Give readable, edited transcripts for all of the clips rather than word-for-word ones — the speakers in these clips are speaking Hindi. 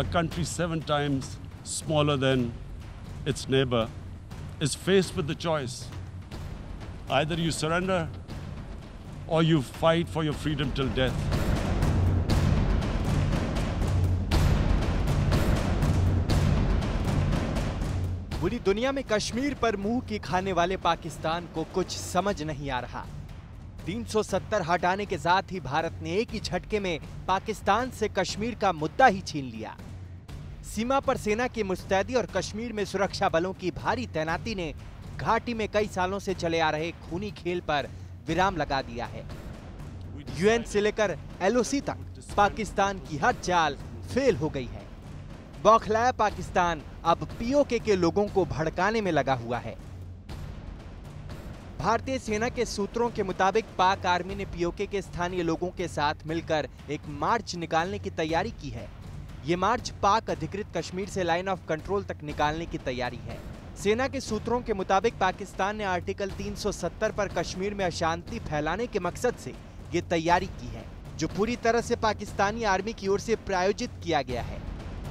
a country 7 times smaller than its neighbor, is faced with the choice. Either you surrender or you fight for your freedom till death. पूरी दुनिया में कश्मीर पर मुंह की खाने वाले पाकिस्तान को कुछ समझ नहीं आ रहा। 370 हटाने के साथ ही भारत ने एक ही झटके में पाकिस्तान से कश्मीर का मुद्दा ही छीन लिया। सीमा पर सेना की मुस्तैदी और कश्मीर में सुरक्षा बलों की भारी तैनाती ने घाटी में कई सालों से चले आ रहे खूनी खेल पर विराम लगा दिया है। यूएन से लेकर एलओसी तक पाकिस्तान की हर चाल फेल हो गई है। बौखलाया पाकिस्तान अब पीओके के लोगों को भड़काने में लगा हुआ है। भारतीय सेना के सूत्रों के मुताबिक पाक आर्मी ने पीओके के स्थानीय लोगों के साथ मिलकर एक मार्च निकालने की तैयारी की है। ये मार्च पाक अधिकृत कश्मीर से लाइन ऑफ कंट्रोल तक निकालने की तैयारी है। सेना के सूत्रों के मुताबिक पाकिस्तान ने आर्टिकल 370 पर कश्मीर में अशांति फैलाने के मकसद से ये तैयारी की है, जो पूरी तरह से पाकिस्तानी आर्मी की ओर से प्रायोजित किया गया है।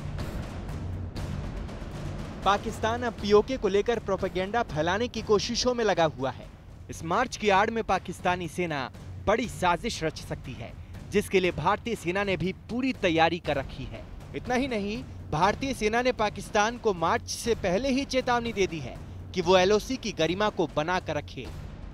पाकिस्तान अब पीओके को लेकर प्रोपेगेंडा फैलाने की कोशिशों में लगा हुआ है। इस मार्च की आड़ में पाकिस्तानी सेना बड़ी साजिश रच सकती है, जिसके लिए भारतीय सेना ने भी पूरी तैयारी कर रखी है। इतना ही नहीं, भारतीय सेना ने पाकिस्तान को मार्च से पहले ही चेतावनी दे दी है कि वो एलओसी की गरिमा को बना कर रखे।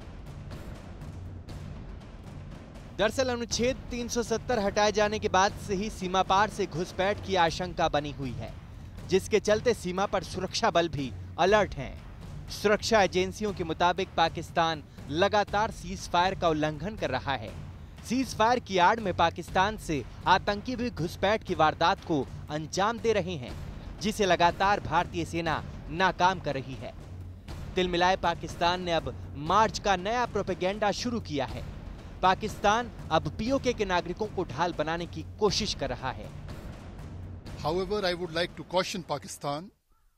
दरअसल अनुच्छेद 370 हटाए जाने के बाद से ही सीमा पार से घुसपैठ की आशंका बनी हुई है, जिसके चलते सीमा पर सुरक्षा बल भी अलर्ट हैं। सुरक्षा एजेंसियों के मुताबिक पाकिस्तान लगातार सीज फायर का उल्लंघन कर रहा है। सीज फायर की आड़ में पाकिस्तान से आतंकी भी घुसपैठ की वारदात को अंजाम दे रहे हैं, जिसे लगातार भारतीय सेना नाकाम कर रही है। तिल मिलाए पाकिस्तान ने अब मार्च का नया प्रोपेगेंडा शुरू किया है। पाकिस्तान अब पीओके के नागरिकों को ढाल बनाने की कोशिश कर रहा है। However, I would like to caution Pakistan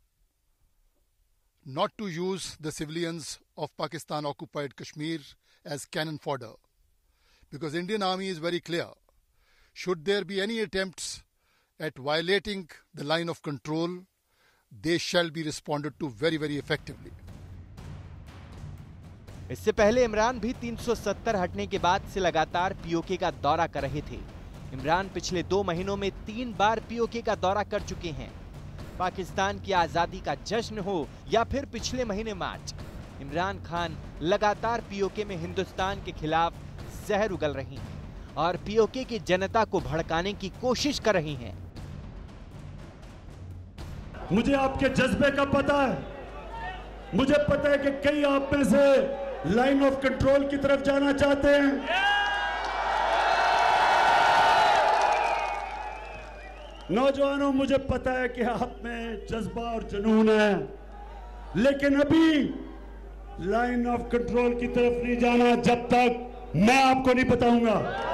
not to use the civilians of Pakistan occupied Kashmir as cannon fodder, because Indian Army is very clear. Should there be any attempts at violating the line of control, they shall be responded to very, very effectively. इससे पहले इमरान भी 370 हटने के बाद से लगातार पीओके का दौरा कर रहे थे। इमरान पिछले 2 महीनों में 3 बार पीओके का दौरा कर चुके हैं। पाकिस्तान की आजादी का जश्न हो या फिर पिछले महीने मार्च, इमरान खान लगातार पीओके में हिंदुस्तान के खिलाफ जहर उगल रही हैं और पीओके की जनता को भड़काने की कोशिश कर रही हैं। मुझे आपके जज्बे का पता है। मुझे पता है कि कई आप में से लाइन ऑफ कंट्रोल की तरफ जाना चाहते हैं। नौजवानों, मुझे पता है कि आप में जज्बा और जुनून है, लेकिन अभी लाइन ऑफ कंट्रोल की तरफ नहीं जाना जब तक मैं आपको नहीं बताऊंगा।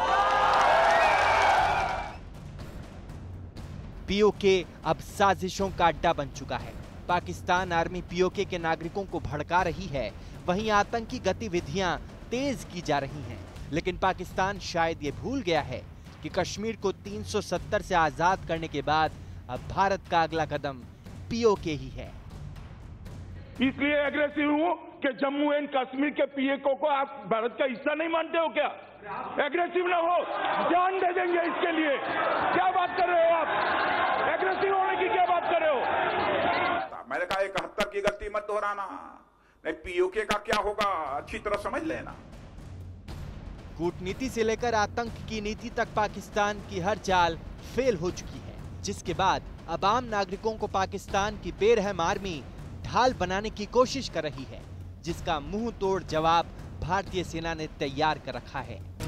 पीओके अब साजिशों का अड्डा बन चुका है। पाकिस्तान आर्मी पीओके के नागरिकों को भड़का रही है, वहीं आतंकी गतिविधियां तेज की जा रही हैं। लेकिन पाकिस्तान शायद ये भूल गया है कि कश्मीर को 370 से आजाद करने के बाद अब भारत का अगला कदम पीओके ही है। इसलिए एग्रेसिव हूं कि जम्मू एंड कश्मीर के पीओके को आप भारत का हिस्सा नहीं मानते हो क्या? एग्रेसिव ना हो, जान दे देंगे इसके लिए। क्या बात कर रहे हो आप? एग्रेसिव होने की क्या बात कर रहे हो? मैंने कहा 71 की गलती मत दोहराना, नहीं पीओके का क्या होगा अच्छी तरह समझ लेना। कूटनीति से लेकर आतंक की नीति तक पाकिस्तान की हर चाल फेल हो चुकी है, जिसके बाद अब आम नागरिकों को पाकिस्तान की बेरहम आर्मी ढाल बनाने की कोशिश कर रही है, जिसका मुंह तोड़ जवाब भारतीय सेना ने तैयार कर रखा है।